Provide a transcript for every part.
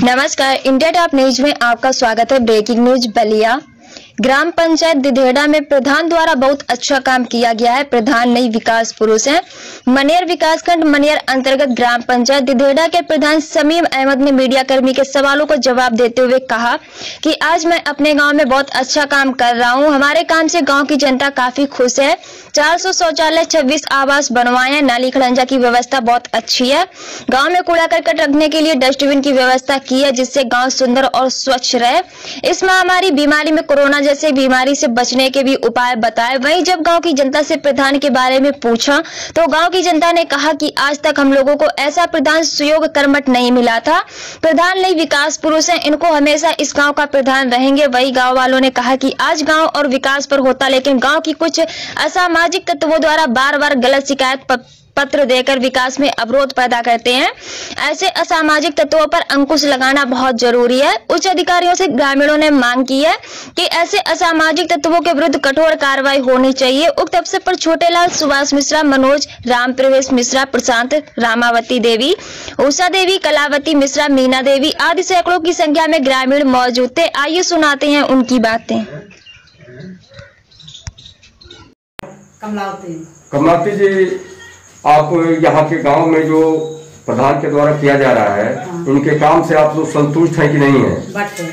नमस्कार, India top news में आपका स्वागत है। ब्रेकिंग न्यूज बलिया ग्राम पंचायत दिधेड़ा में प्रधान द्वारा बहुत अच्छा काम किया गया है। प्रधान नई विकास पुरुष हैं। मनेर विकासखंड मनेर अंतर्गत ग्राम पंचायत दिधेड़ा के प्रधान समीम अहमद ने मीडिया कर्मी के सवालों को जवाब देते हुए कहा कि आज मैं अपने गांव में बहुत अच्छा काम कर रहा हूं। हमारे काम से गांव की जनता काफी खुश है। 400 शौचालय, 26 आवास बनवाए हैं। नाली खड़ंजा की व्यवस्था बहुत अच्छी है। गांव में कूड़ा करकट रखने के लिए डस्टबिन की व्यवस्था की है, जिससे गांव सुंदर और स्वच्छ रहे। इस महामारी बीमारी में कोरोना जैसे बीमारी से बचने के भी उपाय बताए। वहीं जब गांव की जनता से प्रधान के बारे में पूछा तो गांव की जनता ने कहा कि आज तक हम लोगों को ऐसा प्रधान सुयोग कर्मठ नहीं मिला था। प्रधान नई विकास पुरुष हैं, इनको हमेशा इस गांव का प्रधान रहेंगे। वही गांव वालों ने कहा कि आज गांव और विकास पर होता, लेकिन गांव की कुछ असामाजिक तत्वों द्वारा बार बार गलत शिकायत पत्र देकर विकास में अवरोध पैदा करते हैं। ऐसे असामाजिक तत्वों पर अंकुश लगाना बहुत जरूरी है। उच्च अधिकारियों से ग्रामीणों ने मांग की है कि ऐसे असामाजिक तत्वों के विरुद्ध कठोर कार्रवाई होनी चाहिए। उक्त अवसर पर छोटेलाल, सुभाष मिश्रा, मनोज, राम प्रवेश मिश्रा, प्रशांत, रामावती देवी, उषा देवी, कलावती मिश्रा, मीना देवी आदि सैकड़ों की संख्या में ग्रामीण मौजूद थे। आइए सुनाते हैं उनकी बातें। कमलावती जी, आप यहाँ के गांव में जो प्रधान के द्वारा किया जा रहा है, इनके काम से आप लोग संतुष्ट हैं कि नहीं है?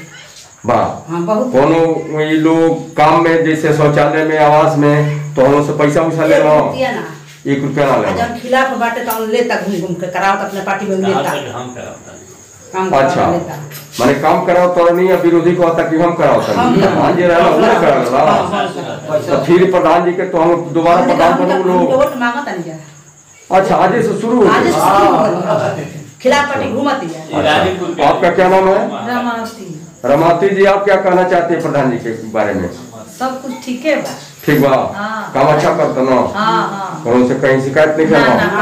कोनो ये लोग काम में जैसे शौचालय में, आवास में, तो हम से पैसा उसा ले रहा हूँ, 1 रुपया ना ले। खिलाफ बाटे तो लेता घूम के कराओ अपने पार्टी में लेता। अच्छा, माने काम कराओ तो नहीं, विरोधी को आता कि हम कराओ तो ये रहना करा। तो फिर प्रधान जी के तो हम दोबारा प्रधान बनो लोग। अच्छा, आज से शुरू खिलाफ पार्टी घूमती है। आपका क्या नाम है? रमावती जी, आप क्या कहना चाहते हैं प्रधान जी के बारे में? सब कुछ ठीक है बा। ठीक बा, काम अच्छा करता ना? कौन से कहीं शिकायत नहीं करना?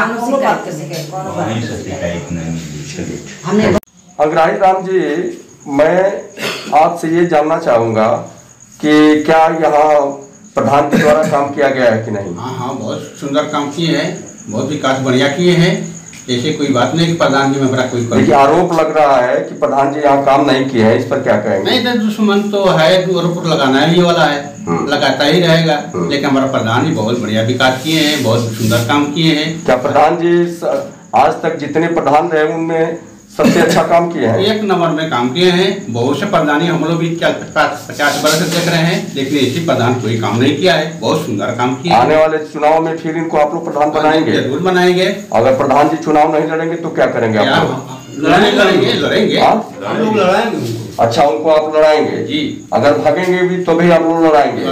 अग्रही राम जी, मैं आपसे ये जानना चाहूंगा कि क्या यहाँ प्रधान के द्वारा काम किया गया है कि नहीं? हाँ, बहुत सुंदर काम किए हैं, बहुत विकास बढ़िया किए हैं। ऐसे कोई बात नहीं कि प्रधान जी में हमारा कोई आरोप लग रहा है कि प्रधान जी यहाँ काम नहीं किए हैं, इस पर क्या कहेंगे? नहीं, तो दुश्मन तो है, आरोप लगाना ही वाला है, लगाता ही रहेगा। लेकिन हमारा प्रधान जी बहुत बढ़िया विकास किए हैं, बहुत सुंदर काम किए हैं। क्या प्रधान जी आज तक जितने प्रधान रहे उनमें सबसे अच्छा काम किए हैं? 1 नंबर में काम किए हैं। बहुत से प्रधानी हम लोग भी 50 वर्ष से देख रहे हैं, लेकिन ऐसी प्रधान कोई काम नहीं किया है। बहुत सुंदर काम किया। आने वाले चुनाव में फिर इनको आप लोग प्रधान बनाएंगे? जरूर बनाएंगे। अगर प्रधान जी चुनाव नहीं लड़ेंगे तो क्या करेंगे आप लोग? लड़ेंगे। हम लोग लड़ाएंगे। अच्छा, उनको आप लड़ाएंगे जी? अगर भागेंगे भी तो भी आप लोग लड़ाएंगे?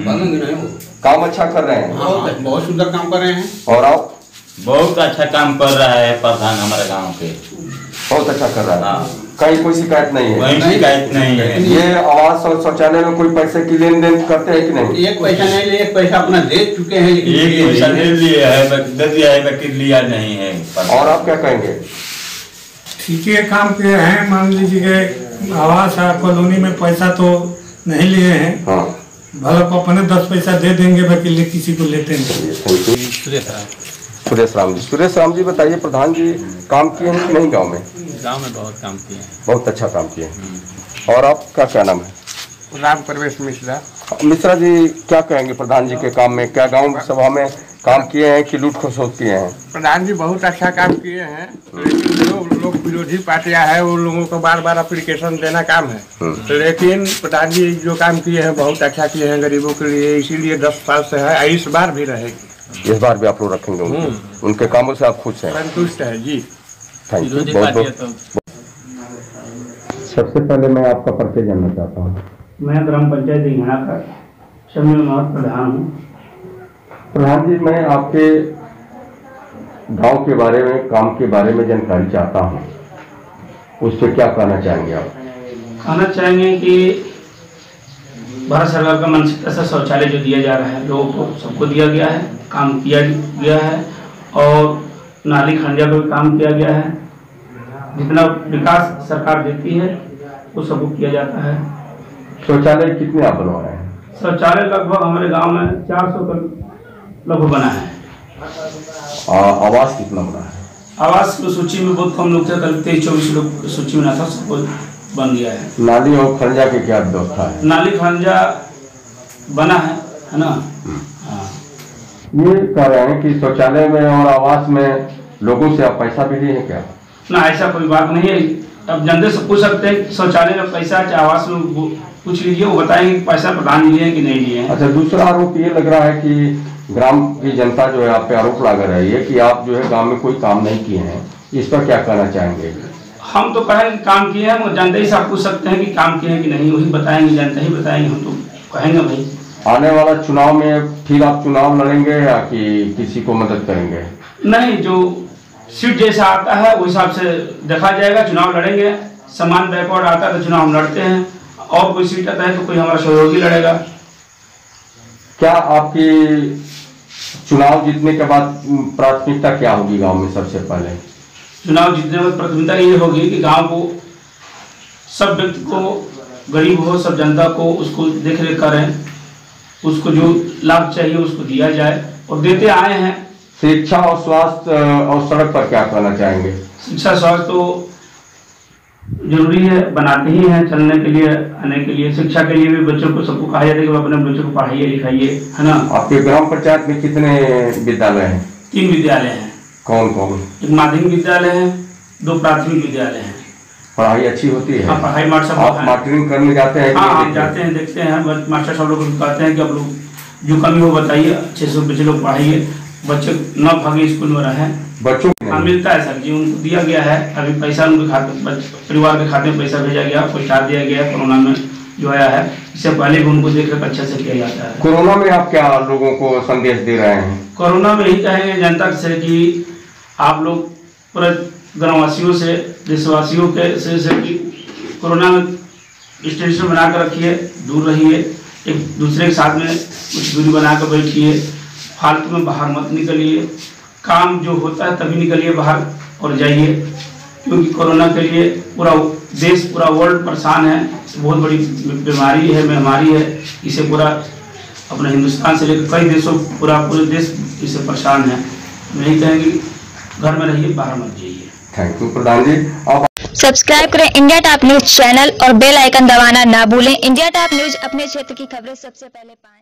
काम अच्छा कर रहे हैं, बहुत सुंदर काम कर रहे हैं। और आप? बहुत अच्छा काम कर रहा है प्रधान हमारे गांव के, बहुत अच्छा कर रहा है। कहीं कोई शिकायत नहीं है? कोई शिकायत नहीं है। ये आवास और शौचालय में कोई पैसे की लेन देन करते हैं कि नहीं? 1 पैसा नहीं लिए, 1 पैसा अपना दे चुके हैं। 1 पैसा ले लिए है, दे दिया है, बाकी लिया नहीं है। और आप क्या कहेंगे? ठीक है, काम किए हैं। मान लीजिए आवास कॉलोनी में पैसा तो नहीं लिए हैं। हाँ, भले को अपने 10 पैसा दे देंगे, बाकी किसी को लेते नहीं। सुरेश राम जी, बताइए प्रधान जी काम किए हैं कि नहीं गांव में? गांव में बहुत काम किए हैं, बहुत अच्छा काम किए हैं। और आपका क्या नाम है? राम प्रवेश मिश्रा। मिश्रा जी, क्या कहेंगे प्रधान जी के काम में? क्या गांव सभा में काम किए हैं कि लूट खसोट किए हैं? प्रधान जी बहुत अच्छा काम किए हैं, लेकिन जो लोग विरोधी पार्टियां हैं उन लोगों को बार बार एप्लीकेशन देना काम है। लेकिन प्रधान जी जो काम किए हैं बहुत अच्छा किए हैं गरीबों के लिए, इसीलिए 10 साल से है, इस बार भी रहेगी। इस बार भी आप लोग रखेंगे उनके कामों से आप खुश हैं? संतुष्ट है जी। थैंक यू बहुत बहुत। सबसे पहले मैं आपका परिचय जानना चाहता हूँ। मैं ग्राम पंचायत दिधेड़ा का समीम अहमद प्रधान हूँ। प्रधान जी, मैं आपके गांव के बारे में, काम के बारे में जानकारी चाहता हूँ, उस पर क्या कहना चाहेंगे आप? कहना चाहेंगे कि भारत सरकार का मानसिकता से शौचालय जो दिया जा रहा है लोगों को, सबको दिया गया है, काम किया गया है। और नाली खंजा को भी काम किया गया है। जितना विकास सरकार देती है वो सबको किया जाता है। शौचालय कितने आप बनवाए हैं? शौचालय लगभग हमारे गांव में 400 का लगभग बना है। आवास कितना बना है? आवास की सूची में बहुत कम लोग थे, करीब 23-24 लोग सूची में ना था, सबको बन गया है। नाली और खंजा की क्या व्यवस्था है? नाली खंजा बना है ना। हाँ। ये कह रहे हैं कि शौचालय में और आवास में लोगों से आप पैसा भी लिए हैं क्या? ना, ऐसा कोई बात नहीं है। अब जनता से पूछ सकते हैं शौचालय का पैसा चाहे आवास में पूछ लीजिए, वो बताएंगे पैसा प्रदान लिए हैं कि नहीं लिए हैं। अच्छा, दूसरा आरोप ये लग रहा है कि ग्राम की जनता जो है आप पे आरोप लगा रही है कि आप जो है गांव में कोई काम नहीं किए हैं, इस पर क्या कहना चाहेंगे? हम तो कहेंगे काम किए हैं, जनता ही से आप पूछ सकते हैं कि काम किए हैं कि नहीं, वही बताएंगे, जनता ही बताएंगे, हम तो कहेंगे भाई। आने वाला चुनाव में फिर आप चुनाव लड़ेंगे या कि किसी को मदद करेंगे? नहीं, जो सीट जैसा आता है उस हिसाब से देखा जाएगा, चुनाव लड़ेंगे। समान बैकवर्ड आता है तो चुनाव हम लड़ते हैं, और कोई सीट आता है तो कोई हमारा सहयोगी लड़ेगा। क्या आपकी चुनाव जीतने के बाद प्राथमिकता क्या होगी गांव में? सबसे पहले चुनाव जीतने के बाद प्राथमिकता ये होगी कि गांव को सब व्यक्ति को, गरीब हो सब जनता को, उसको देख रेख करें, उसको जो लाभ चाहिए उसको दिया जाए और देते आए हैं। शिक्षा और स्वास्थ्य और सड़क पर क्या कहना चाहेंगे? शिक्षा स्वास्थ्य तो जरूरी है, बनाते ही हैं चलने के लिए, आने के लिए। शिक्षा के लिए भी बच्चों को सबको कहा जाता है कि अपने बच्चों को पढ़ाइए लिखाइए, है ना। आपके ग्राम पंचायत में कितने विद्यालय हैं? 3 विद्यालय हैं। कौन कौन? एक माध्यमिक विद्यालय है, 2 प्राथमिक विद्यालय हैं। पढ़ाई अच्छी होती है? हाँ, पढ़ाई मास्टर आप मास्टरिंग करने जाते हैं? हाँ, हम जाते हैं, देखते हैं, मास्टर सब लोग कहते हैं कि आप लोग जो कमी हो बताइए, अच्छे से बच्चे लोग पढ़ाइए, बच्चे न भागे स्कूल में रहें। बच्चों हाँ, मिलता है सर जी, उनको दिया गया है। अभी पैसा उनके खाते, परिवार के खाते में पैसा भेजा गया, कोई स्टार दिया गया है कोरोना में जो आया है। इससे पहले भी उनको देख रेख अच्छे से किया जाता है। कोरोना में आप क्या लोगों को संदेश दे रहे हैं? कोरोना में यही कहेंगे जनता से कि आप लोग पूरे ग्रामवासियों से, देशवासियों के से कि कोरोना में डिस्टेंस बना कर रखिए, दूर रहिए, एक दूसरे के साथ में कुछ दूरी बना कर बैठिए, फालतू में बाहर मत निकलिए, काम जो होता है तभी निकलिए बाहर और जाइए, क्योंकि कोरोना के लिए पूरा देश, पूरा वर्ल्ड परेशान है। बहुत बड़ी बीमारी है, महामारी है। इसे पूरा अपने हिंदुस्तान से लेकर कई देशों, पूरे देश इससे परेशान है। नहीं कहेंगे घर में रहिए, बाहर मत जाइए। थैंक यू प्रधान जी। सब्सक्राइब करें इंडिया टॉप न्यूज चैनल और बेल आइकन दबाना ना भूलें। इंडिया टॉप न्यूज अपने क्षेत्र की खबरें सबसे पहले पाएं।